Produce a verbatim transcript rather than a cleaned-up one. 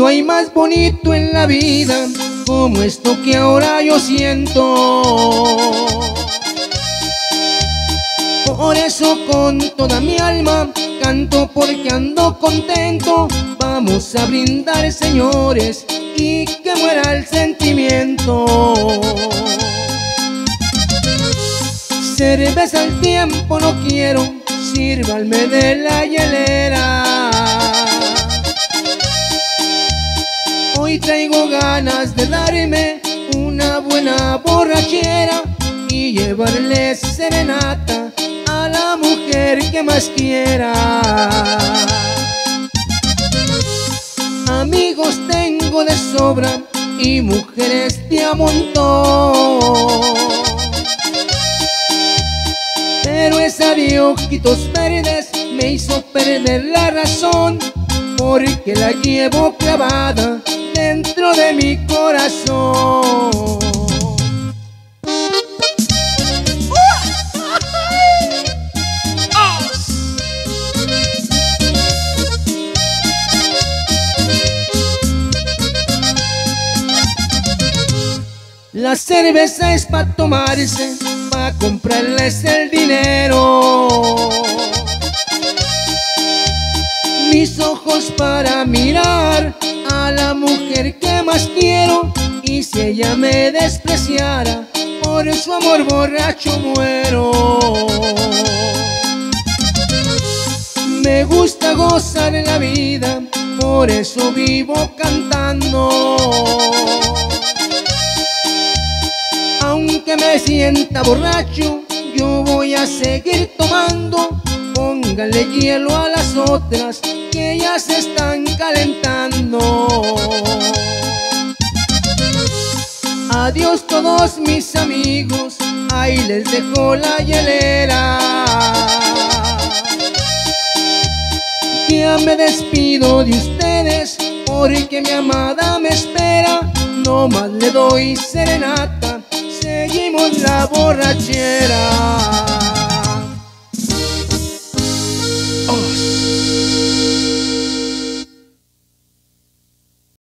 No hay más bonito en la vida como esto que ahora yo siento. Por eso con toda mi alma canto, porque ando contento. Vamos a brindar, señores, y que muera el sentimiento. Cerveza al tiempo no quiero, sírvanme de la hielera. Hoy traigo ganas de darme una buena borrachera y llevarle serenata a la mujer que más quiera. Amigos tengo de sobra y mujeres de a montón, pero esa de ojitos verdes me hizo perder la razón, porque la llevo clavada dentro de mi corazón. La cerveza es pa' tomarse, pa' comprarles el dinero. Mis ojos para mirar a la mujer que más quiero, y si ella me despreciara, por su amor borracho muero. Me gusta gozar en la vida, por eso vivo cantando. Aunque me sienta borracho, yo voy a seguir tomando. Póngale hielo a las otras que ya se están calentando. Adiós todos mis amigos, ahí les dejo la hielera. Ya me despido de ustedes, porque mi amada me espera. No más le doy serenata, seguimos la borrachera. Oh.